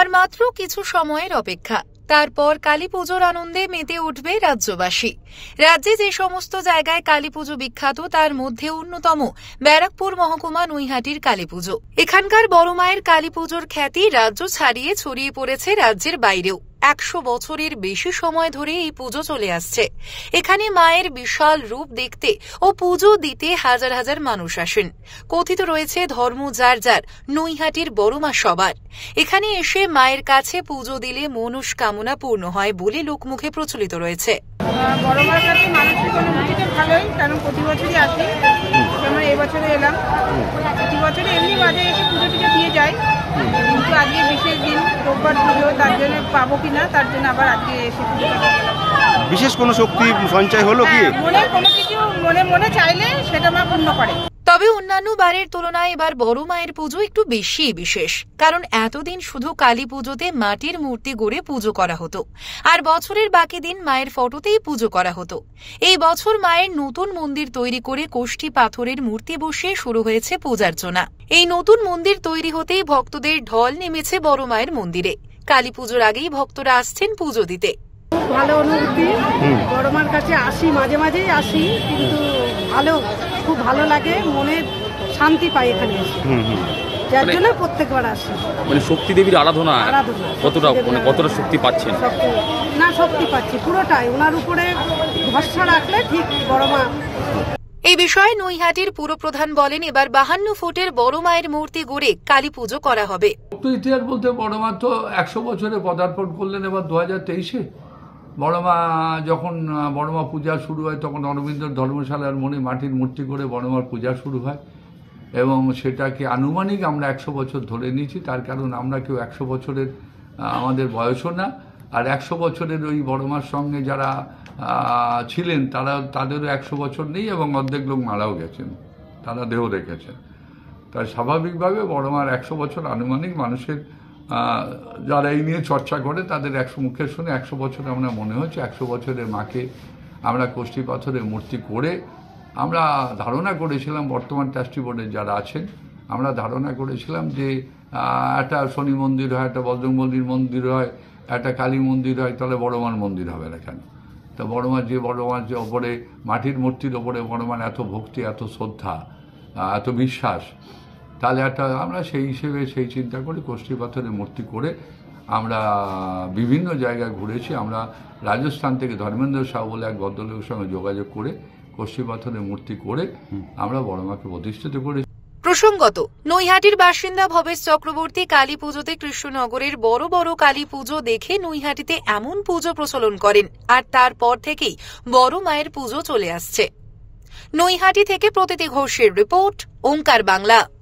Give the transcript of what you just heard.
আর মাত্র কিছু সময়ের অপেক্ষা, তারপর কালী পুজোর আনন্দে মেতে উঠবে রাজ্যবাসী। রাজ্যে যে সমস্ত জায়গায় কালী পুজো বিখ্যাত তার মধ্যে অন্যতম ব্যারাকপুর মহকুমা নৈহাটির কালী পুজো। এখানকার বড় মায়ের কালী পুজোর খ্যাতি রাজ্য ছাড়িয়ে ছড়িয়ে পড়েছে রাজ্যের বাইরেও। 100 বছরের বেশি সময় ধরে এই পুজো চলে আসছে। এখানে মায়ের বিশাল রূপ দেখতে ও পুজো দিতে হাজার হাজার মানুষ আসেন। কথিত রয়েছে ধর্ম যার যার, নৈহাটির বড় মা সবার। এখানে এসে মায়ের কাছে পুজো দিলে মনস্কামনা পূর্ণ হয় বলে লোকমুখে প্রচলিত রয়েছে। বড় মার কাছে মানসিক অনুভূতিটা ভালোই, কারণ প্রতি বছরই আসি। যেমন এই বছরে এলাম, প্রতি বছরে এমনি বাজে এসে পুজো টুজো দিয়ে যায়, কিন্তু আজকে বিশেষ দিন রোববার পুজো, তার জন্য পাবো কিনা তার জন্য আবার আজকে এসে পুজো করতে গেলাম। বিশেষ কোনো শক্তি সঞ্চয় হলো কি? মনে কোনো কিছু মনে চাইলে সেটা মা পূর্ণ করে। তবে অন্যান্য বারের তুলনায় এবার বড় মায়ের পুজো একটু বেশি বিশেষ, কারণ এতদিন শুধু কালী পুজোতে মাটির মূর্তি গড়ে পুজো করা হতো, আর বছরের বাকি দিন মায়ের ফটোতেই পুজো করা হতো। এই বছর মায়ের নতুন মন্দির তৈরি করে কোষ্ঠী পাথরের মূর্তি বসিয়ে শুরু হয়েছে পূজার্চনা। এই নতুন মন্দির তৈরি হতেই ভক্তদের ঢল নেমেছে বড় মায়ের মন্দিরে। কালী পুজোর আগেই ভক্তরা আসছেন পুজো দিতে। খুব ভালো অনুভূতি, বড় মার কাছে আসি, মাঝে মাঝেই আসি, কিন্তু খুব ভালো লাগে, মনে শান্তি পাই এখানে এসে, যার জন্য প্রত্যেকবার আসি। মানে শক্তি দেবীর আরাধনা কতটা শক্তি পাচ্ছেন? শক্তি পাচ্ছি পুরোটাই, ওনার উপরে ভরসা রাখলে ঠিক বড় মা। এই বিষয়ে নৈহাটির পুরপ্রধান বলেন, এবার 52 ফুটের বড় মায়ের মূর্তি গড়ে কালী পুজো করা হবে। ইতিহাস বলতে বড় মা তো 100 বছরে পদার্পণ করলেন। এবার 2023-এ বড় মা যখন বড় মা পূজা শুরু হয়, তখন অরবিন্দর ধর্মশালার মনে মাটির মূর্তি করে বড় মার পূজা শুরু হয়, এবং সেটাকে আনুমানিক আমরা 100 বছর ধরে নিয়েছি। তার কারণ আমরা কেউ 100 বছরের আমাদের বয়সও না, আর 100 বছরের ওই বড় মার সঙ্গে যারা ছিলেন তাদেরও 100 বছর নেই, এবং অর্ধেক লোক মারাও গেছেন, তারা দেহ রেখেছেন। তাই স্বাভাবিকভাবে বড় মার 100 বছর আনুমানিক মানুষের যারা এই নিয়ে চর্চা করে তাদের 100 মুখে শুনে 100 বছর আমরা মনে হচ্ছে 100 বছরের মাকে আমরা কোষ্ঠী পাথরের মূর্তি করে আমরা ধারণা করেছিলাম, বর্তমান ট্রাস্টি বোর্ডের যারা আছেন, আমরা ধারণা করেছিলাম যে একটা শনি মন্দির হয়, একটা বজরংবলীর মন্দির হয়, একটা কালী মন্দির হয়, তাহলে বড় মার মন্দির হবে না কেন? তা বড় মার যে ওপরে মাটির মূর্তির ওপরে বড় মার এত ভক্তি, এত শ্রদ্ধা, এত বিশ্বাস, তাহলে আমরা সেই হিসেবে সেই চিন্তা করে কোষ্ঠী পাথরের মূর্তি করে আমরা বিভিন্ন জায়গায় ঘুরেছি। আমরা রাজস্থান থেকে ধর্মেন্দ্র সাহ বলে এক ভদ্রলোকের সঙ্গে যোগাযোগ করে কোষ্ঠী পাথরের মূর্তি করে আমরা বড় মাকে প্রতিষ্ঠিত করেছি। প্রসঙ্গত, নৈহাটির বাসিন্দা ভবেশ চক্রবর্তী কালী পুজোতে কৃষ্ণনগরের বড় বড় কালী পুজো দেখে নৈহাটিতে এমন পুজো প্রচলন করেন, আর তারপর থেকেই বড় মায়ের পুজো চলে আসছে। নৈহাটি থেকে প্রতীতি ঘোষের রিপোর্ট, ওঙ্কার বাংলা।